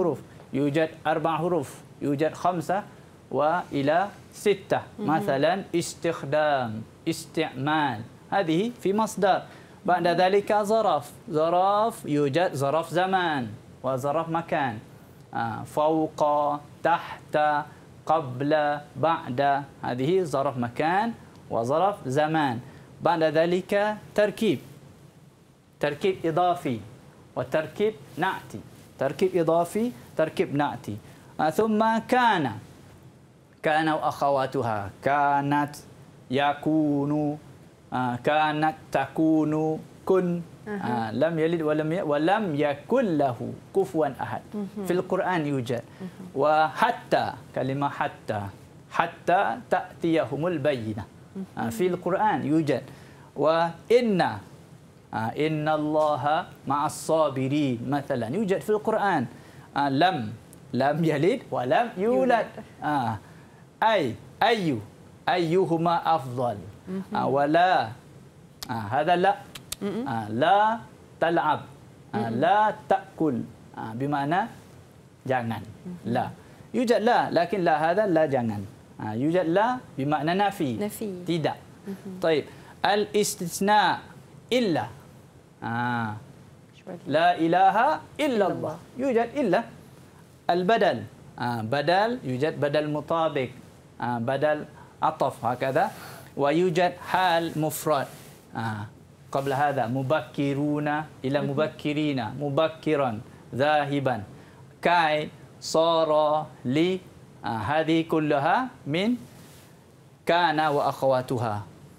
يوجد أربع حروف، يوجد خمسة وإلى ستة. مثلا استخدام، استعمال، هذه في مصدر. بعد ذلك ظرف، ظرف يوجد ظرف زمان وظرف مكان. فوق، تحت، قبل، بعد، هذه ظرف مكان وظرف زمان. بعد ذلك تركيب، تركيب إضافي وتركيب نعتي، تركيب إضافي، تركيب نعتي. ثم كان، كان وأخواتها، كانت، يكون، كانت، تكون، كن. أه. لم يلد ولم ي... ولم يكن له كفوا أحد. في القرآن يوجد. وحتى، كلمة حتى، حتى تأتيهم البينة، أه. في القرآن يوجد. وإن، أه. إن الله مع الصابرين مثلا يوجد في القرآن. أه. لم، لم يلد ولم يولد. أه. أي، أي، أيهما أفضل. أه. ولا، أه. هذا لا. آه لا تلعب، آه لا تأكل، آه بمعنى jangan. لا يوجد لا، لكن لا هذا لا jangan. آه يوجد لا بمعنى نفي، نفي. tidak. طيب الاستثناء إلا، آه لا إله إلا الله، يوجد إلا. البدل، آه بدل يوجد بدل مطابق، آه بدل عطف هكذا. ويوجد حال مفرد. آه قبل هذا مبكرون إلى مبكرين، مبكرا، ذاهبا، كاي، صار، لي. آه هذه كلها من كان وأخواتها.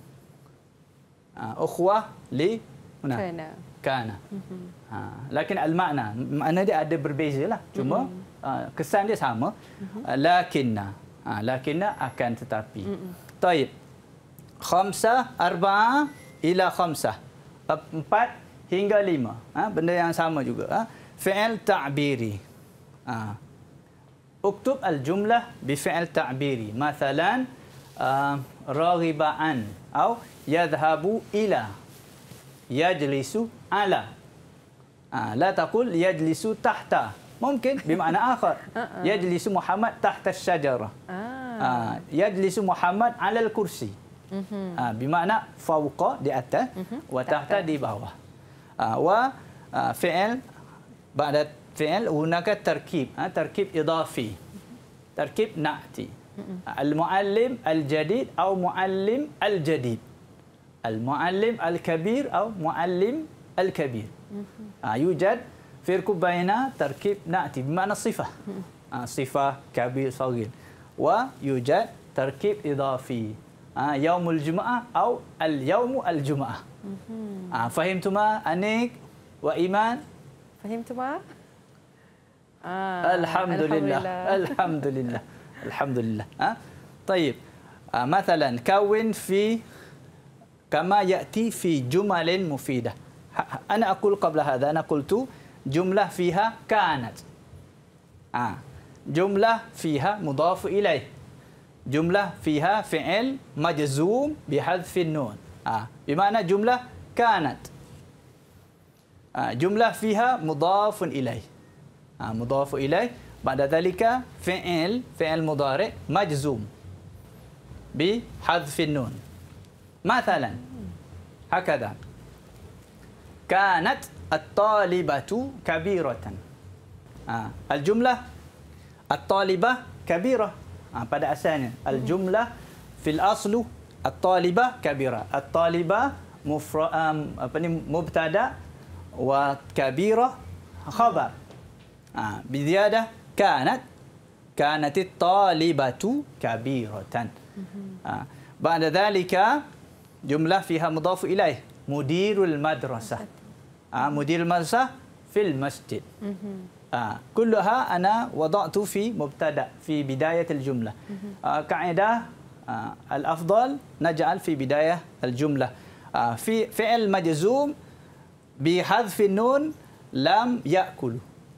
آه أخوة لي هنا كان. كان. آه لكن المعنى، معنى dia ada berbeza lah. Cuma آه kesan dia sama. لكن، آه لكن akan tetapi. طيب خمسة، أربعة إلى خمسة، empat hingga lima. Ha, benda yang sama juga. Ha. Fi'il ta'biri. Ha. Uktub al-jumlah bifi'il ta'biri. Mathalan, uh, raghiba'an atau yadhhabu ila, yajlisu ala. Ha. La taqul yajlisu tahta. Mungkin bermakna akhar. Yajlisu Muhammad tahta syajara. Ha. Yajlisu Muhammad ala al-kursi. Uh-huh. Uh, bermakna fauqa di atas, uh-huh. wa tahta di bawah. Uh, wa uh, fi'il, ba'da fi'il hunaka tarkib, uh, tarkib idafi, tarkib na'ti. Uh-huh. Al-muallim al-jadid atau muallim al-jadid. Al-muallim al-kabir atau muallim al-kabir. Uh-huh. Uh, yujad firqu baina tarkib na'ti bermakna sifah. Uh-huh. Uh, sifah kabir saghir. Wa yujad tarkib idafi. Ah, yaumul Jumaah atau al-yaumu al-Jumaah. Mhm. Ah, fahimtuma Anik wa Iman? Fahimtuma? Ah, alhamdulillah. Alhamdulillah. Alhamdulillah. Ah. طيب. Ah, مثلا كون في كما يأتي في جمل مفيدة. أنا أقول قبل هذا، أنا قلت جملة فيها كانت. Ah. جملة فيها مضاف إليه. جملة فيها فعل مجزوم بحذف النون. آه. بمعنى جملة كانت. آه. جملة فيها مضاف إليه. آه. مضاف إليه. بعد ذلك فعل فعل مضارع مجزوم بحذف النون. مثلا هكذا كانت الطالبة كبيرة. آه. الجملة الطالبة كبيرة. Ha, pada asalnya al-jumlah fil aslu at-talibah kabira. At-talibah mufra um, apa ni mubtada wa kabira khabar. Ah, bi ziyadah kanat kanat at-talibatu kabiratan. Ah, ba'da dhalika jumlah fiha mudhaf ilaih mudirul madrasah. Ah, mudirul madrasah fil masjid. آه. كلها أنا وضعت في مبتدأ في بداية الجملة. آه. قاعدة آه. الأفضل نجعل في بداية الجملة آه. في فعل مجزوم بحذف النون لم يأكل.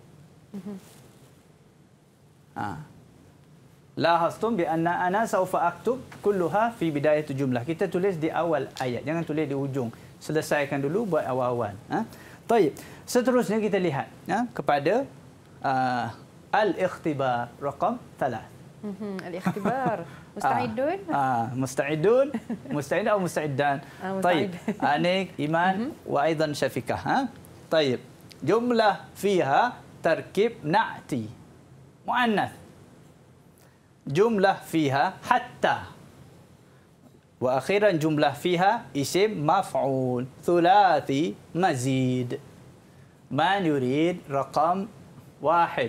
آه. لاحظتم بأن أنا سوف أكتب كلها في بداية الجملة. Kita tulis di awal ayat, jangan tulis di ujung. Selesaikan dulu buat awal-awal. Ha? طيب, seterusnya kita lihat ya, kepada uh, الاختبار رقم ثلاث. مهم. الاختبار مستعدون؟ آه. آه. مستعدون مستعد أو مستعدان. آه مستعد. طيب أنيك إيمان وأيضا شفيقة. ها طيب جملة فيها تركيب نعتي مؤنث، جملة فيها حتى، وأخيرا جملة فيها اسم مفعول ثلاثي مزيد. من يريد رقم واحد؟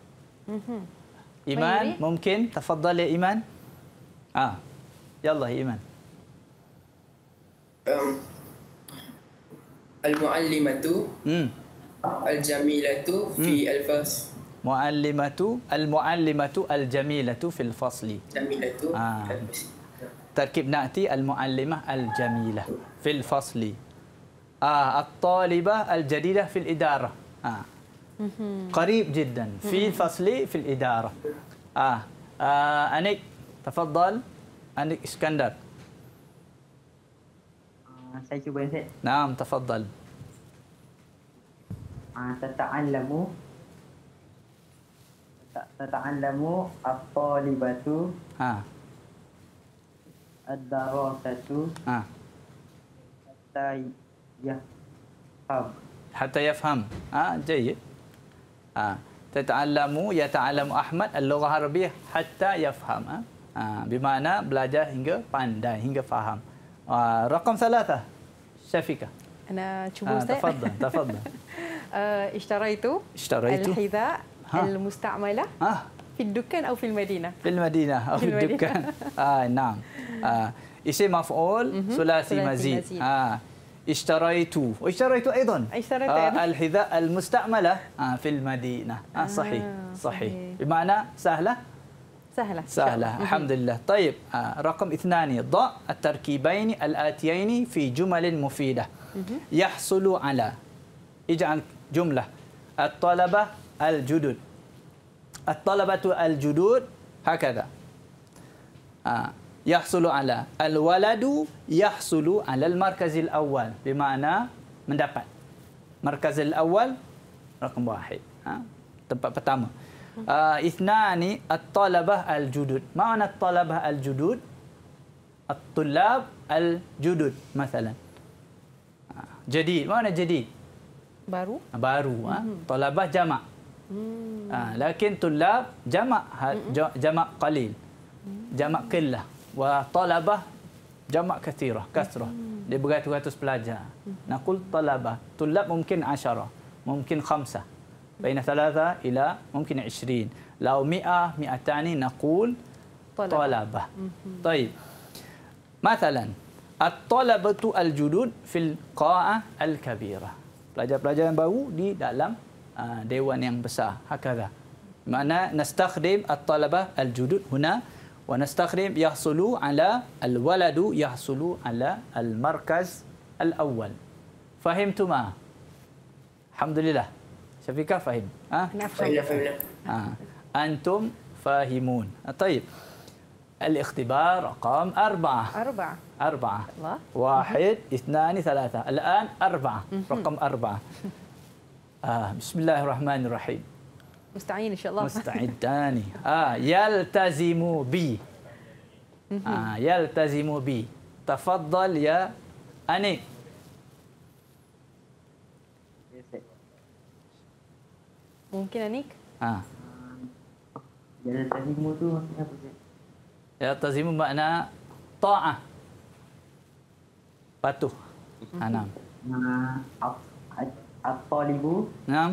إيمان ممكن تفضل يا إيمان. آه يلا يا إيمان. أم، المعلمة مم. الجميلة في الفصل. معلمة المعلمة الجميلة في الفصل. جميلة آه. في الفصل. تركيب نأتي المعلمة الجميلة في الفصل. آه الطالبة الجديدة في الإدارة. آه. قريب جدا في الفصل في الإدارة. آه. آه. أنيك تفضل. أنيك إسكندر. Uh, saya cuba Ustaz. نعم تفضل. Uh, tata'allamu tata'allamu at-talibatu ها ad-darasatu ها hatta yafham. حتى يفهم. آه جيد. آه تتعلم يتعلم أحمد اللغة العربية حتى يفهم. آه. آه. بمعنى belajar hingga pandai hingga faham. آه. رقم ثلاثة شفيقة. أنا شوفوا آه. أستاذ. تفضل تفضل. آه، اشتريت اشتريت الحذاء ها. المستعملة آه. في الدكان أو في المدينة؟ في المدينة أو في في المدينة. الدكان. آه نعم. آه. اسم مفعول ثلاثي ثلاثي مزيد. مزيد. آه. اشتريت واشتريت أيضا اشتريت آه أيضا. الحذاء المستعملة آه في المدينة. آه صحيح آه، صحيح. صحيح. بمعنى سهلة سهلة إن شاء سهلة الله. الحمد لله. طيب آه رقم اثنان ضع التركيبين الآتيين في جمل مفيدة. يحصل على، اجعل جملة الطلبة الجدد. الطلبة الجدد هكذا. آه يحصل على الولد يحصل على المركز الأول بمعنى mendapat. مركز الأول رقم واحد. آه. tempat pertama. آه اثنان الطلبة الجدد. ما معنى الطلبة الجدد؟ الطلاب الجدد مثلا. آه. جديد ما معنى جديد؟ baru. baru. آه. طلبة جمع. آه. لكن طلاب جمع جمع قليل. جمع قلة. وطلبة جمع كثيرة كثرة. Dia beratus-ratus pelajar. نقول طلبة. طلاب ممكن عشرة ممكن خمسة بين ثلاثة إلى ممكن عشرين. لو مئة مئتان نقول طلبة. طلبة. طيب مثلا الطلبة الجدد في القاعة الكبيرة. Pelajar-pelajar yang baru di dalam uh, dewan yang besar. هكذا. معنى نستخدم الطلبة الجدد هنا ونستخدم يحصل على الولد يحصل على المركز الأول. فهمتما؟ الحمد لله. شفيقة فهم؟ أه؟ فهمنا فهمنا. آه. أنتم فاهمون. طيب الاختبار رقم أربعة. أربعة. أربعة. الله. واحد اثنان ثلاثة. الآن أربعة. رقم أربعة. آه. بسم الله الرحمن الرحيم. مستعين إن شاء الله. مستعدان. آه. يلتزم بي. آه. يلتزم بي. تفضل يا أنيك. Ya, Ustaz. ممكن أنيك؟ آه. Jalan tazimu tu maksudnya apa Ustaz? يلتزم makna طاعة. patuh. Ah, naam. Uh, at- at-talibu Naam.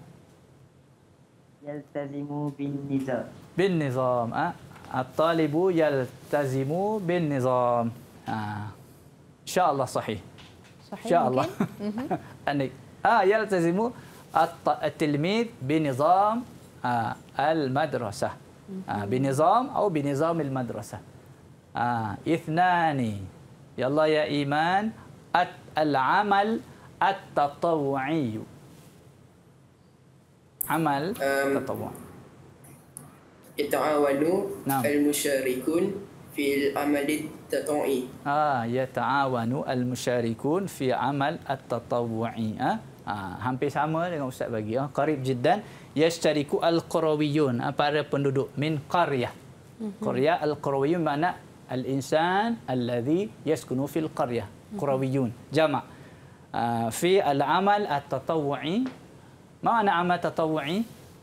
yaltazimu bin nizam. بالنظام. آه. الطالب يلتزم بالنظام. آه. إن شاء الله صحيح. صحيح إن شاء الله. ممكن؟ أنك آه يلتزم الط- التلميذ بنظام آه المدرسة. آه بنظام أو بنظام المدرسة. آه اثنان. يلا يا إيمان. الت- العمل التطوعي. عمل أم. تطوعي. يتعاون نعم. المشاركون في العمل التطوعي. آه يتعاون المشاركون في عمل التطوعي. آه Ha, hampir sama dengan Ustaz bagi. Ha. Qarib jiddan. Yashtariku al-qarawiyun. Ha, para penduduk. Min qaryah. Mm-hmm. Qaryah al-qarawiyun makna al-insan alladhi yaskunu fil qaryah. Qarawiyun. Jama'. Uh, fi al-amal at-tatawwu'i. Mana amal tatawwu'i?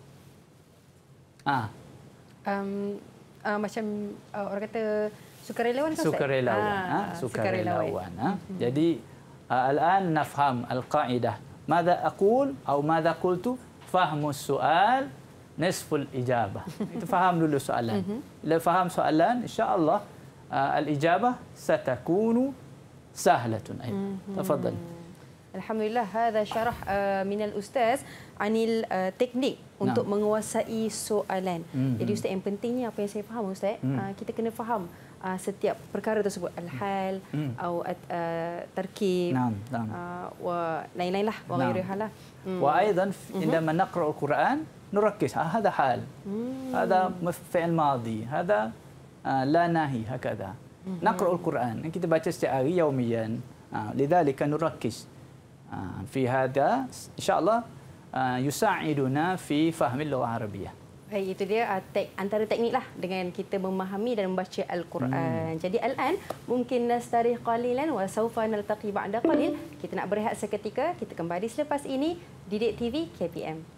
Ah. Um, uh, macam uh, orang kata sukarelawan kan? Sukarelawan. Ah, ha? Sukarelawan. Ha? Mm-hmm. Jadi uh, al-an nafham al-qa'idah. Mada aqul atau mada qultu fahmu soal nisful ijabah. Itu faham dulu soalan. Bila faham soalan, insya-Allah uh, al-ijabah satakunu sahlatun aidan. Tafadhal. Alhamdulillah, hadha syarah uh, min al-ustaz anil uh, teknik nah. untuk menguasai soalan. Mm-hmm. Jadi ustaz, yang pentingnya apa yang saya faham ustaz, mm. uh, kita kena faham Uh, setiap perkara tersebut, al-hal hmm. atau uh, tarkib uh, wa lain-lain lah wa ghairiha lah. Wa aidan indama naqra al-Quran nurakkis hada hal, hada fi'il madi, hada la nahi, hakada. Naqra al-Quran, kita baca setiap hari yaumiyan. Lidzalika nurakkis fi hada, insya-Allah yusa'iduna fi fahmi al-lugha al-arabiyyah. Baik, itu dia uh, tek, antara teknik lah dengan kita memahami dan membaca Al-Quran. Hmm. Jadi al-an mungkin nastarih qalilan wa sawfa naltaqi ba'da qalil. Kita nak berehat seketika, kita kembali selepas ini Didik T V K P M.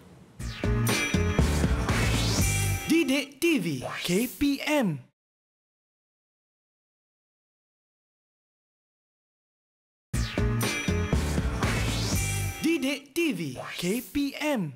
Didik T V K P M. Didik T V K P M.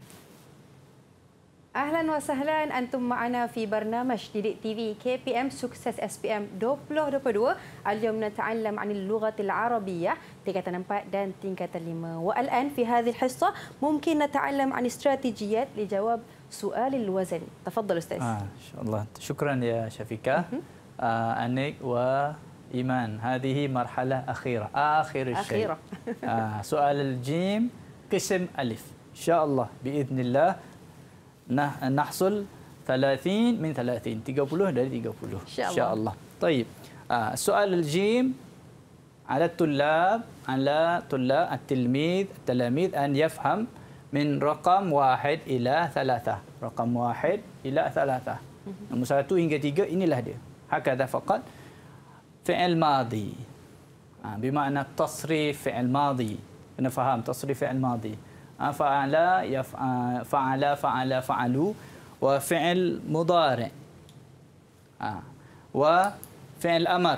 Ahlan wa sahlan, antum ma'ana fi barnamaj Didik T V K P M Sukses S P M dua ribu dua puluh dua. Al-yawm nata'allam 'anil lughatil arabiyyah tingkatan empat dan tingkatan lima. Wa al-an fi hadhihi al-hissa mumkin nata'allam 'an istratijiyat li jawab su'al al-wazn. Tafadhal ustaz. Ah, insya-Allah. Syukran ya Syafiqah. Uh, Anik wa Iman. Hadhihi marhalah akhirah. Akhir syai'. Akhirah. Ah, soal al-jim qism alif. Insya-Allah biiznillah nah nahsul ثلاثين من ثلاثين tiga puluh dari tiga puluh insyaallah. Baik. Ah, soal al-jim على الطلاب على طلاب التلميذ التلاميذ أن يفهم من رقم واحد إلى ثلاثة. رقم واحد إلى ثلاثة. Nombor satu hingga tiga inilah dia. هكذا فقط. فعل ماضي. Ah, bermakna tasrif fi'il madi. Kena faham tasrif fi'il madi. فعل يفعل فعل فعل فعلوا وفعل مضارع آه. وفعل أمر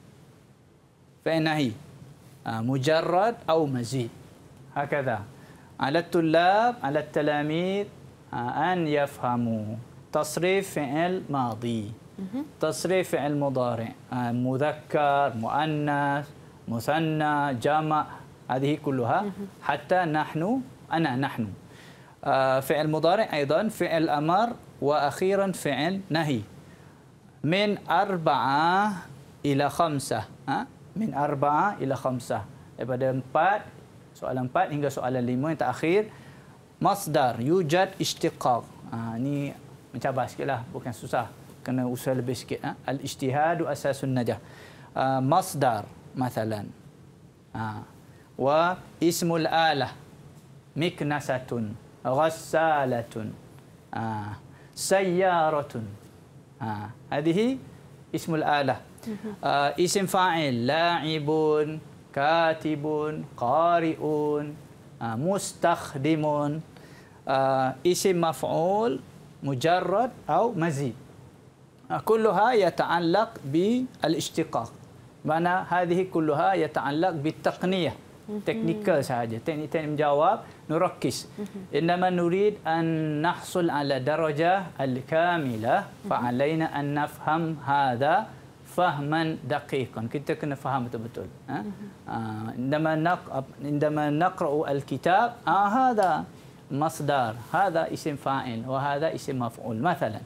فعل نهي آه. مجرد أو مزيد. هكذا على الطلاب على التلاميذ آه. أن يفهموا تصريف فعل ماضي، تصريف فعل مضارع آه. مذكر مؤنث مثنى جمع، هذه كلها حتى نحن أنا نحن. آه فعل مضارع أيضا فعل أمر وأخيرا فعل نهي. من أربعة إلى خمسة. آه؟ من أربعة إلى خمسة. Daripada empat, soalan empat hingga soalan lima yang terakhir. Masdar, yujad istiqaq. Ah, ini mencabar sikitlah, bukan susah. Kena usaha lebih sikit. Ah? Al-ijtihadu asasun najah. Ah, masdar, mathalan. Ah. Wa ismul alah. Miknasatun, ghassalatun, ah, sayyaratun. Ah, hadhihi ismul alah. Ah, isim fa'il, la'ibun, katibun, qari'un, ah, mustakhdimun. Ah, isim maf'ul, mujarrad atau mazid. Ah, kulluha yata'allaq bil-ishtiqaq. Mana hadhihi kulluha yata'allaq bit-taqniyah. Teknikal sahaja, teknik-teknik menjawab nurakkis. Innama nurid an nahsul ala darajah al-kamilah fa alaina an nafham hadha fahman daqiqan. Kita kena faham betul-betul. Ha? Indama naq indama naqra'u al-kitab, ah hadha masdar, hadha isim fa'il wa hadha isim maf'ul. Mathalan,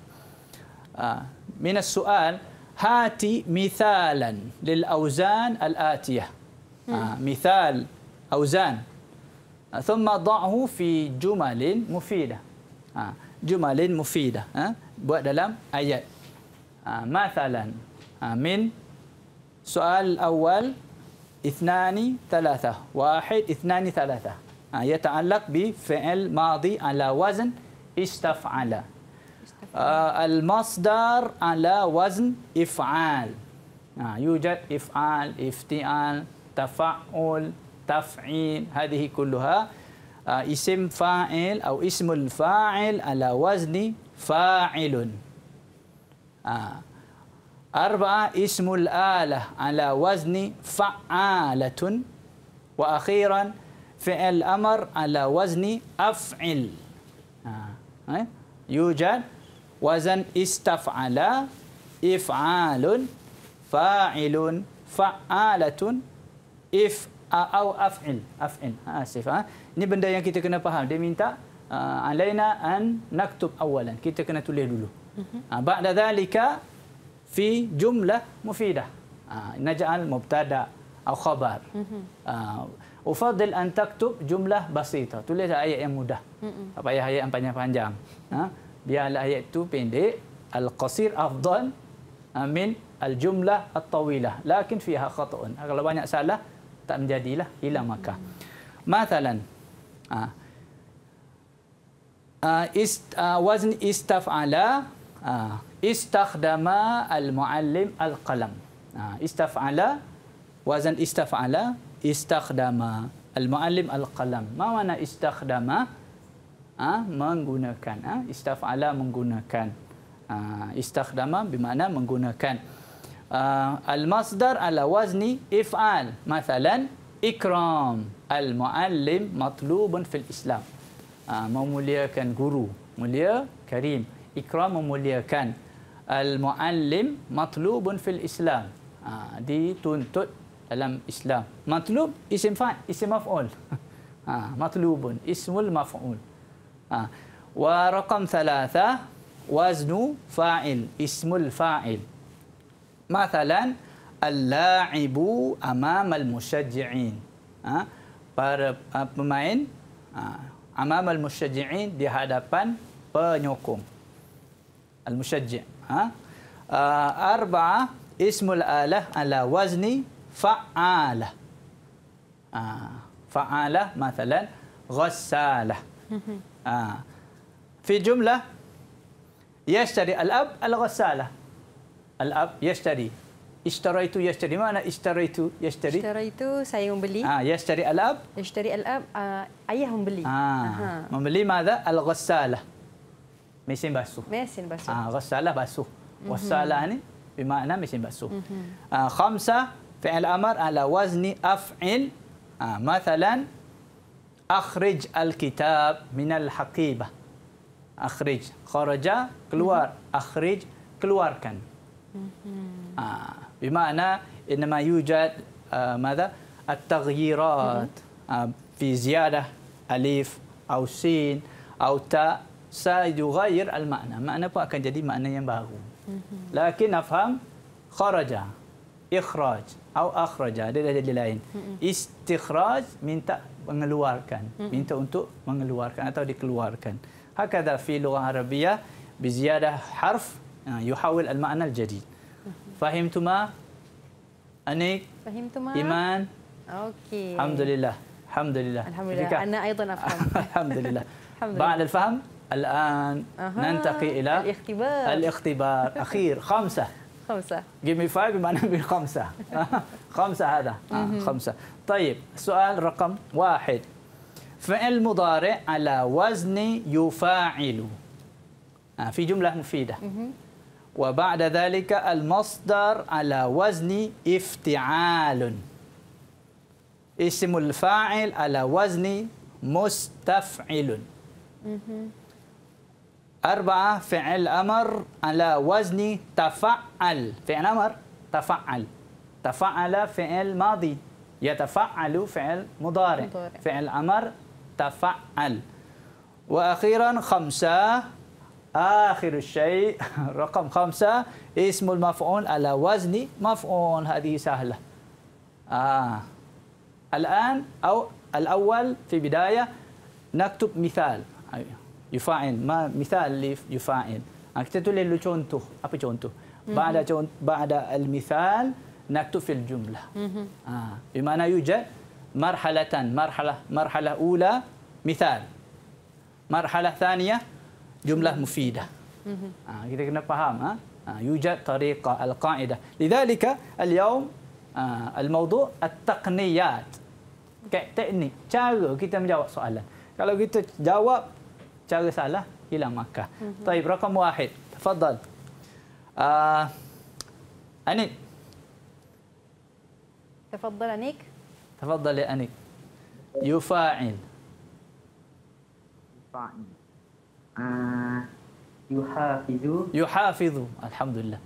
min as-su'al hati mithalan lil awzan al-atiyah. مثال أوزان ثم ضعه في جمل مفيدة. جمل مفيدة buat dalam ayat. مثلا من سؤال الأول اثنان ثلاثة واحد اثنان ثلاثة. Ha, yata'allaq bi fi'il madhi ala wazn istaf'ala. Uh, al-masdar ala wazn if'al. Ha, yujad if'al, ifti'al, tafa'ul, taf'il. Hadhihi kulluha uh, isim fa'il atau ismul fa'il ala wazni fa'ilun. Ha. أربعة اسم الآلة على وزن فعالة. وأخيرا فعل أمر على وزن أفعل. آه. يوجد وزن استفعل، إفعال، فاعل، فعالة، إف أو أفعل. أفعل. آسف. آه. Ini benda yang kita kena faham. Dia minta uh, alaina an naktub awalan. Kita kena tulis dulu. Uh, ba'da dhalika في جملة مفيدة آه نجعل مبتدأ أو خبر آه أفضل أن تكتب جملة بسيطة tulis ayat yang mudah tak payah ayat yang panjang-panjang ha? Biarlah ayat itu pendek al-qasir afdal min al-jumlah at-tawilah lakin fiha khata'un kalau banyak salah tak menjadilah hilang maka مثلا آه آه است آه وزن استفعل آه استخدم المعلم القلم. استفعل وزن استفعل استخدم المعلم القلم. ما معنى استخدم؟ menggunakan. Istaf'ala menggunakan. Istakhdama bermakna menggunakan. Al-masdar ala wazni if'al. Mathalan ikram al-muallim matlubun fil Islam. Memuliakan guru, mulia, karim. Ikram memuliakan. Al-muallim matlubun fil Islam. Ha, dituntut dalam Islam. Matlub isim fa'il, isim maf'ul. Ha, matlubun ismul maf'ul. Ha. Wa raqam thalatha waznu fa'il, ismul fa'il. Mathalan al-la'ibu amam al-musyajji'in. Ha, para uh, pemain uh, amam al-musyajji'in di hadapan penyokong. Al-musyajji'. Ha? Uh, arba'a ismul alah ala wazni fa'alah. Uh, fa'alah mathalan ghassalah. Uh, fi jumlah yashtari al-ab al-ghassalah. Al-ab yashtari. Ishtaraitu yashtari. Mana ishtaraitu yashtari? Ishtaraitu saya membeli. Ah, yashtari al-ab. Yashtari al-ab uh, ayah membeli. Ah, membeli madza? Al-ghassalah. Mesin basuh. Mesin basuh. Ah, ghassalah basuh. Ghassalah ni bermakna mesin basuh. Ah, khamsah fi'il amr ala wazni af'il. Ah, mathalan akhrij al-kitab min al-haqibah. Akhrij, kharaja, keluar. Akhrij, keluarkan. Ah, bermakna inma yujad uh, madza at-taghyirat uh, fi ziyadah alif atau sin atau ta sayughayyir al-makna. Makna pun akan jadi makna yang baru. Lakin nafham kharaja, ikhraj atau akhraja dia dah jadi lain. Istikhraj minta mengeluarkan, minta untuk mengeluarkan atau dikeluarkan. Hakadha fi lughah Arabiyah bi ziyadah harf yuhawil al-makna al-jadid. Fahimtuma? Anik? Fahimtuma? Iman? Okey. Alhamdulillah. Alhamdulillah. Alhamdulillah. Ana أيضا أفهم. Alhamdulillah. بعد الفهم الآن ننتقل إلى الاختبار. الاختبار. أخير خمسة. خمسة. Give me five بمعنى خمسة. خمسة هذا. خمسة. طيب سؤال رقم واحد. فعل مضارع على وزن يفاعل. في جملة مفيدة. وبعد ذلك المصدر على وزن افتعال. اسم الفاعل على وزن مستفعل. أربعة فعل أمر على وزن تفعل. فعل أمر تفعل. تفعل فعل ماضي. يتفعل فعل مضارع. فعل أمر تفعل. وأخيرا خمسة آخر الشيء رقم خمسة اسم المفعول على وزن مفعول. هذه سهلة. آه. الآن أو الأول في بداية نكتب مثال يفاعل. ما مثال يفاعل. kita tulis dulu contoh. Apa contoh? بعد بعد المثال نكتب في الجملة. آه. بمعنى يوجد marhalatan, marhalah marhalah ula misal. Marhalah thaniyah jumlah mufidah. Ha, kita kena faham ha. Ha, yujad tariqah al-qa'idah. Lidzalika al-yawm ha, al-mawdu' at-taqniyat. Teknik, cara kita menjawab soalan. Kalau kita jawab cara salah, hilang markah. Mm-hmm. Baik, rakam wahid. Tafadhal. Uh, Anik. تفضل أنيك. تفضل يا أنيك. يفاعل. يفاعل. آه يحافظ. يحافظ. الحمد لله.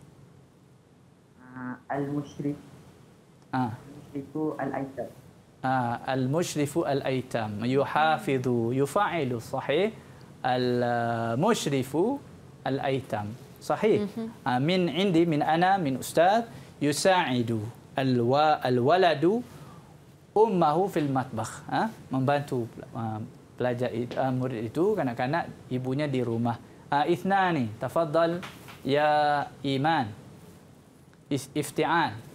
آه المشرف. آه. المشرف الأيتام. آه المشرف الأيتام. يحافظ. يفاعل صحيح. المشرف الأيتام صحيح. آه من عندي من أنا من أستاذ يساعد الولد أمه في المطبخ. آه membantu آه pelajar uh, murid itu kanak-kanak ibunya di rumah. Uh, ithnani, tafadhal ya Iman. Ifti'al.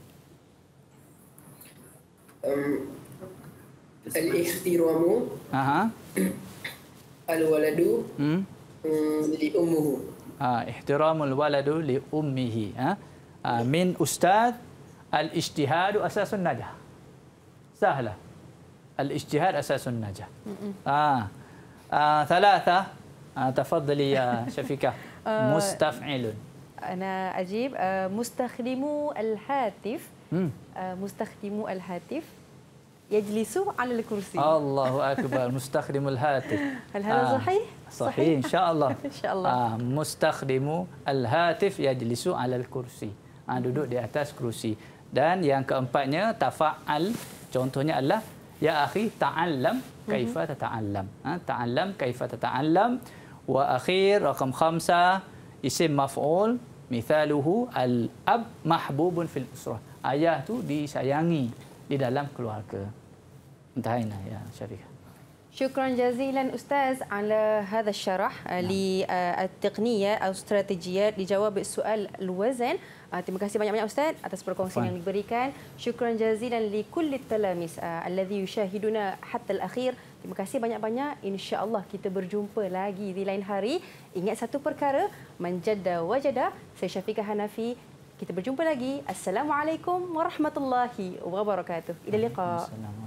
Um, al-ikhtiramu. Aha. Al-waladu Hmm. um, li ummuhu. Ah, ihtiramul waladu li ummihi. Ha? Uh, min ustaz al-ijtihadu asasun najah. Sahlah. الاجتهاد أساس النجاح. آه. آه. ثلاثة آه. تفضلي يا شفيقة. مستفعل. أنا أجيب مستخدم الهاتف. مستخدم الهاتف يجلس على الكرسي. الله أكبر. مستخدم الهاتف. هل هذا آه. صحيح؟ صحيح إن شاء الله. إن شاء الله. آه. مستخدم الهاتف يجلس على الكرسي. آه. duduk di atas kursi. Dan yang keempatnya tafa'al. Contohnya adalah يا أخي تعلم كيف تتعلم. تعلم كيف تتعلم. وأخير رقم خمسة اسم مفعول مثاله الأب محبوب في الأسرة. Ayah tu disayangi di dalam keluarga. انتهينا يا شريكة. شكرا جزيلا أستاذ على هذا الشرح للتقنية أو استراتيجيات لجواب السؤال الوزن. Terima kasih banyak-banyak Ustaz atas perkongsian yang diberikan. Syukran jazilan li kulli talamis alladhi yushahiduna hatta al-akhir. Terima kasih banyak-banyak. Insya-Allah kita berjumpa lagi di lain hari. Ingat satu perkara, man jadda wajada. Saya Syafiqah Hanafi. Kita berjumpa lagi. Assalamualaikum warahmatullahi wabarakatuh. Ila liqa.